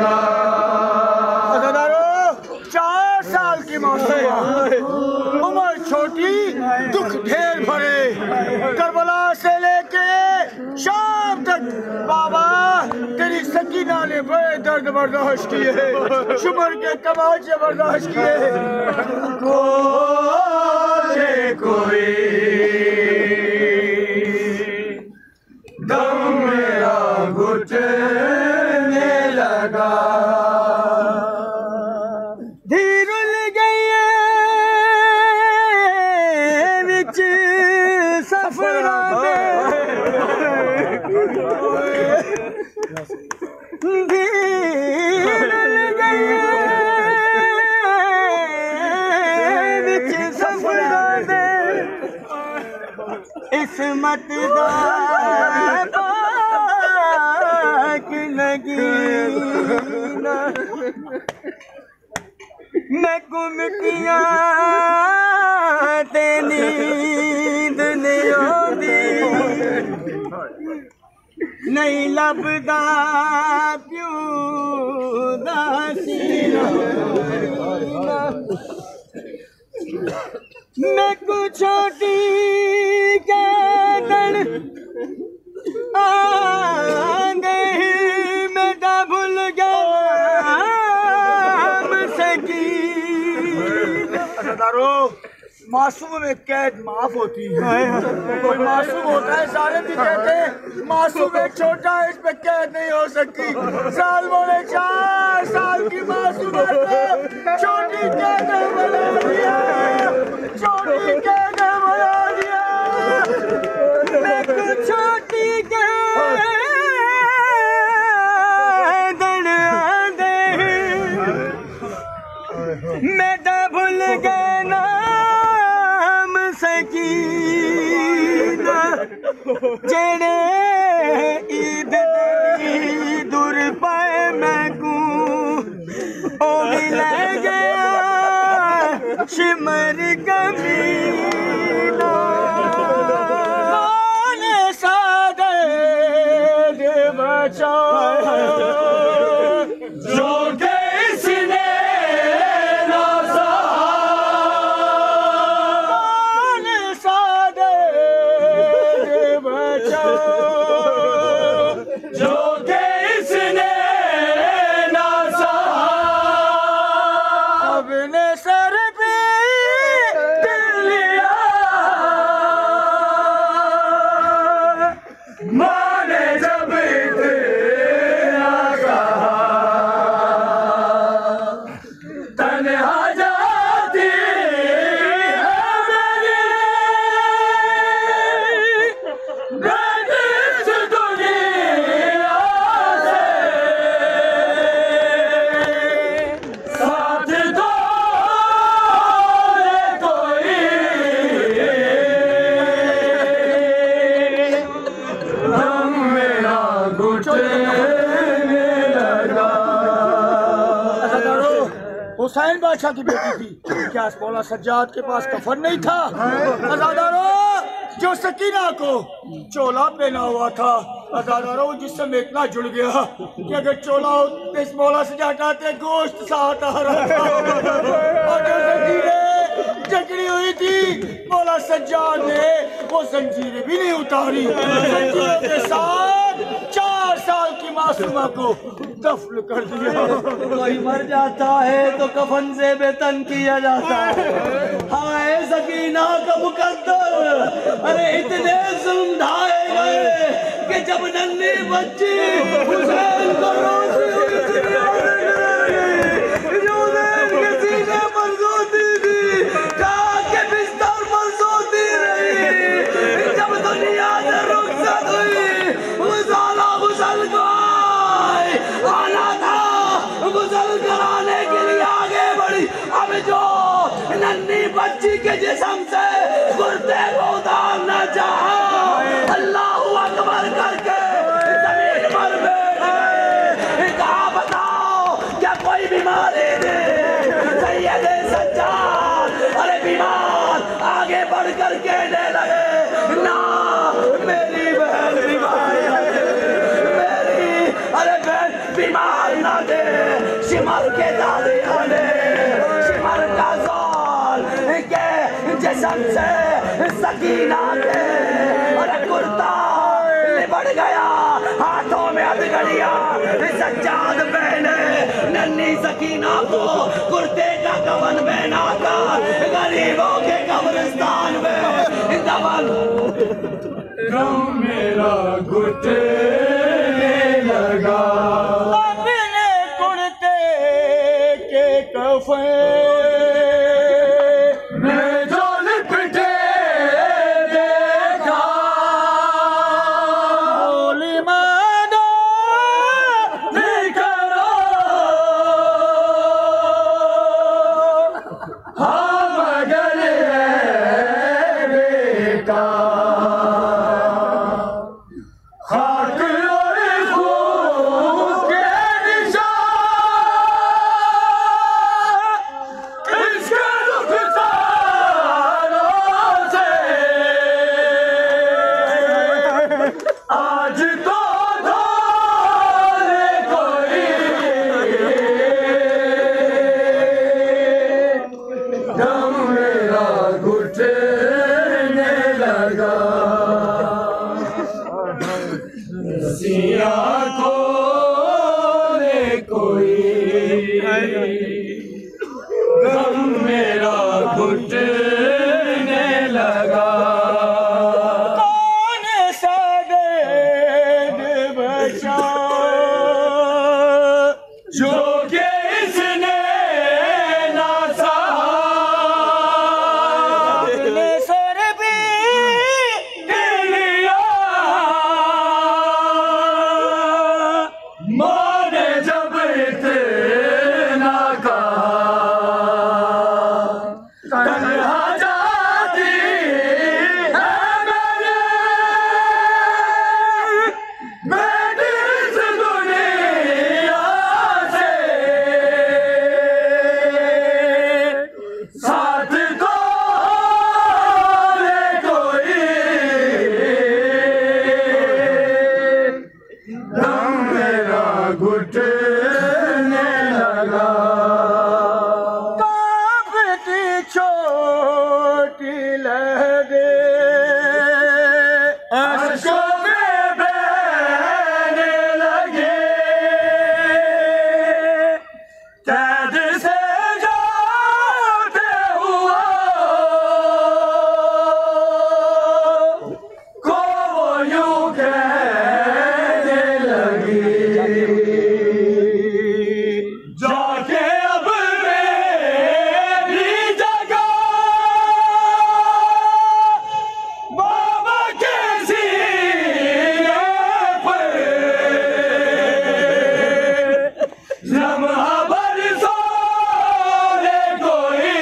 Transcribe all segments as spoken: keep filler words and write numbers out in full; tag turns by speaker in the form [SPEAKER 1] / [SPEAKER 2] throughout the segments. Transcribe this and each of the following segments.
[SPEAKER 1] लगा।
[SPEAKER 2] चार साल की मासूमा, उम्र छोटी, दुख ढेर भरे, करबला से लेके शाम तक बाबा तेरी सकीना ने बड़े दर्द बर्दाश्त किए, शुमर के तमाचे बर्दाश्त किए।
[SPEAKER 1] कोई दम मेरा घुटने लगा।
[SPEAKER 2] धीर गई विच सफरा दे, धीर गई विच सफरा दे, इसमत दा पाक लगी ना। मैं गुम किया ते नींद नहीं आती, नहीं लभदा प्यू दा सीना। मैं को छोटी कैदन आंदे मेरा भूल गया मासूम में कैद माफ होती है। कोई मासूम होता है, सारे भी कहते हैं मासूम एक छोटा है, इस पे कैद नहीं हो सकती। साल बोले चार साल की मासूम को छोटी कैद बना दिया, छोटी कैद बना दिया। मैं कुछ छोटी कैद दे, मैं तो भूल गया नाम सकीना, जेड़े ईद दूर पाए मैं को ओ भी ले गया शिमर कमीना। कौन सादे दे बचा जो हुसैन बादशाह की बेटी थी। क्या मौला सज्जाद के पास कफन नहीं था? अज़ादारो, जो सकीना को चोला पहना हुआ था, अज़ादारो जिससे में इतना जुड़ गया कि अगर चोला इस मौला से हटाते गोश्त सा आता रहा। और जो जंजीरें जकड़ी हुई थी मौला सज्जाद ने वो जंजीरें भी नहीं उतारी। जंजीरों के साथ चार साल की मासूमा को दफन कर दिया।
[SPEAKER 3] कोई मर जाता है तो कफन से बेतन किया जाता है। हाय सकीना का मुकद्दर, अरे इतने जुल्म ढाए गए कि जब नन्ही बच्ची हुसैन को रोती हुई के सीने पर सोती थी, के बिस्तर पर सोती रही। जब दुनिया से रुखसत हुई उजाला गुसल को आना था, गुसल कराने के लिए आगे बढ़ी। अब जो नन्ही बच्ची के जिस्म से गुर्दे को उतारना चाहा, अल्लाहु अकबर करके जमीन पर बैठ गए। कहा बताओ क्या कोई बीमारी थी? सैयदे सज्जाद अरे बीमार आगे बढ़ कर कहने लगे, ना मेरी बहन बीमार है, मेरी अरे बहन बीमार ना दे। शिमर के दादिया ने शिमर का जोल के जिस्म से सकीना के और कुर्ता लिबड़ गया हाथों में हथकड़ियां सज्जाद पहने नन्ही सकीना को कुर्ते का कफन पहना था गरीबों के कब्रिस्तान में दफन
[SPEAKER 1] गम मेरा घुटने लगा
[SPEAKER 2] अपने कुर्ते के कफन
[SPEAKER 1] मैं जो लिपटे देखा
[SPEAKER 2] बोली मानो
[SPEAKER 1] करो हाँ मगर है बेकार खाक और खून के निशान इसके रुखसारों से आज तो धोले कोई दम मेरा घुटने लगा सिया खोले कोई गम मेरा घुटने लगा
[SPEAKER 2] कौन सा दर्द बचा
[SPEAKER 1] जो कि इसने ना सहा
[SPEAKER 2] अपने सर पे
[SPEAKER 1] लिया माँ ने जब इतना कहा तन्हा जाती है मेरे मैं इस दुनिया से साथ तो ले कोई दम मेरा घुटने लगा
[SPEAKER 2] कांपती छोटी लगे
[SPEAKER 1] अश्कों में बहने लगे कैद से जाते हुआ को वो यूं कहने लगी जाके अब मेरी जगह बाबा के सीने पर लम्हा भर सोने कोई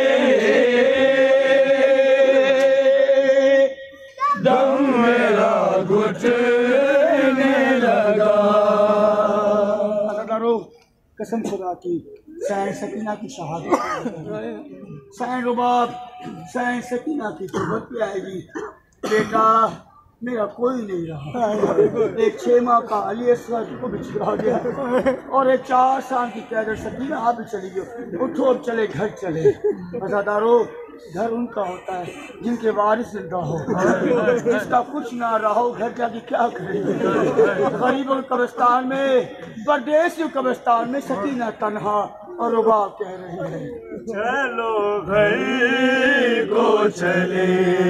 [SPEAKER 1] दम मेरा घुटने लगा
[SPEAKER 2] अदारो कसम खुदा की सैन सकीना की शहादत सैन रुबाब सैन सकीना की कुर्बत पे आएगी बेटा मेरा कोई नहीं रहा एक छह माह का अली असगर को भी छुड़ा गया और एक चार साल की कैदर सकीना आप भी चली गई उठो अब चले घर चले अजादारो घर उनका होता है जिनके वारिस जिंदा हो जिसका कुछ ना रहा हो घर जाके क्या करेंगे गरीबों के कब्रिस्तान में परदेसी कब्रिस्तान में सकीना तन्हा और रुबाब कह रही है
[SPEAKER 1] चलो घर को चले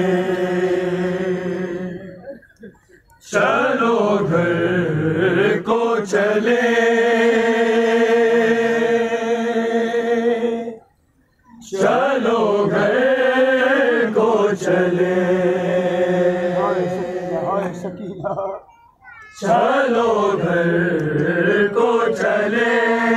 [SPEAKER 1] चलो घर को चले चलो घर को चले
[SPEAKER 2] हाय सकीना हाय सकीना
[SPEAKER 1] चलो घर को चले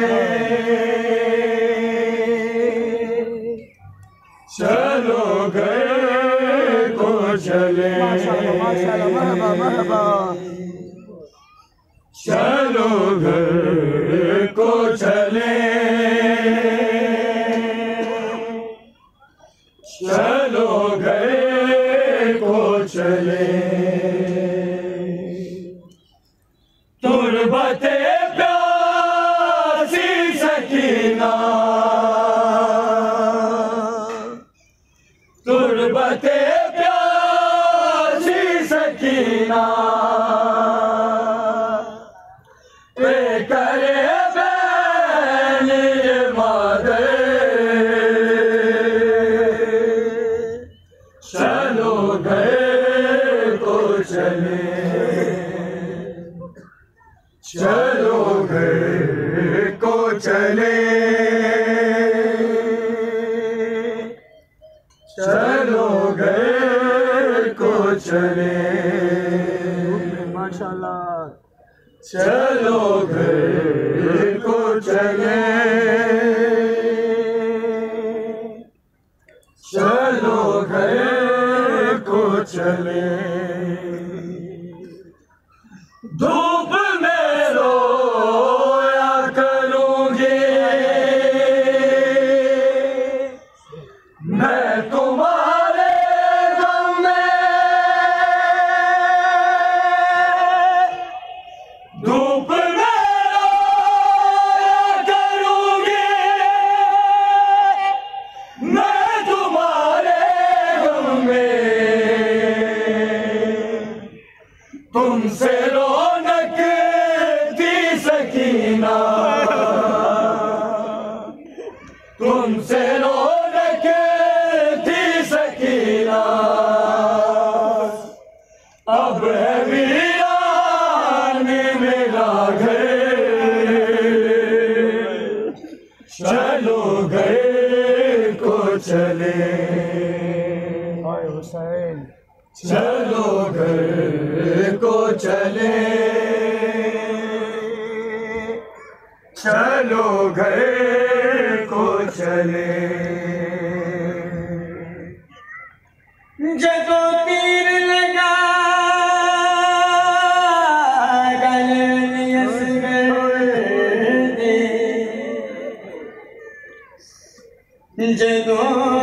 [SPEAKER 1] चलो घर को चले
[SPEAKER 2] माशाल्लाह माशाल्लाह मरहबा मरहबा
[SPEAKER 1] चलो घर को चले चलो घर को चले तुरबते प्यासी चले चलो घर को चले
[SPEAKER 2] माशाल्लाह
[SPEAKER 1] चलो घर को चले चलो घर को चले धूप में रोया करूंगी मैं तुम्हारे गम में धूप में रोया करूंगी मैं तुम्हारे गम में तुमसे रौनक थी सकीना तुमसे रौनक थी सकीना अब है वीरान मेरा घर चलो घर को चले
[SPEAKER 2] हाय हुसैन
[SPEAKER 1] चलो घर को चले चलो घर को चले
[SPEAKER 3] जगो तीर लगा गले असगर दे जगो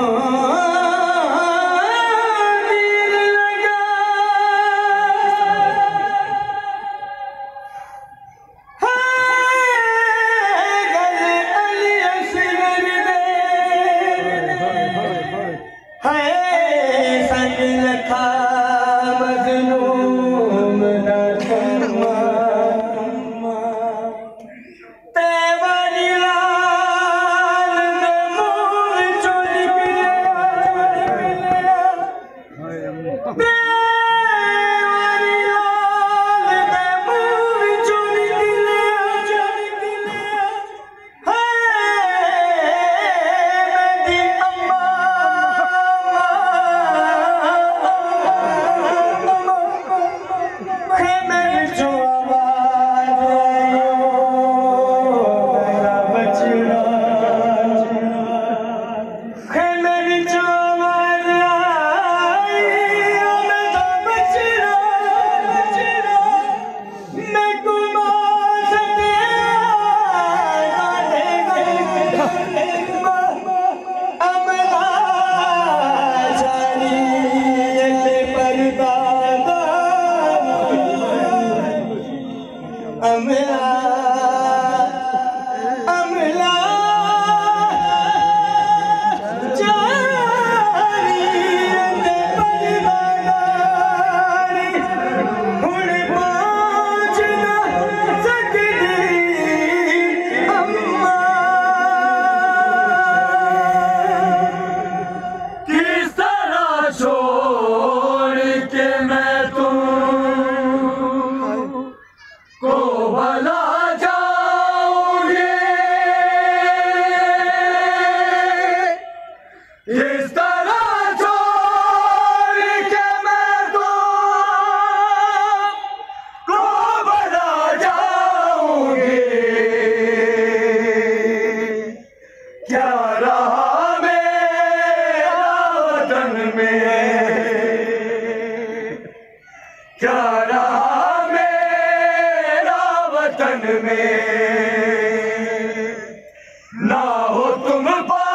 [SPEAKER 1] ना हो तुम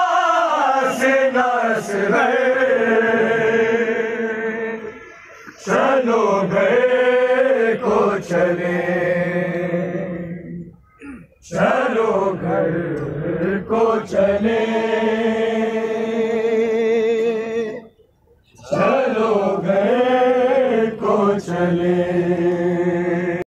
[SPEAKER 1] पास नस चलो घर को चले चलो घर को चले चलो घर को चले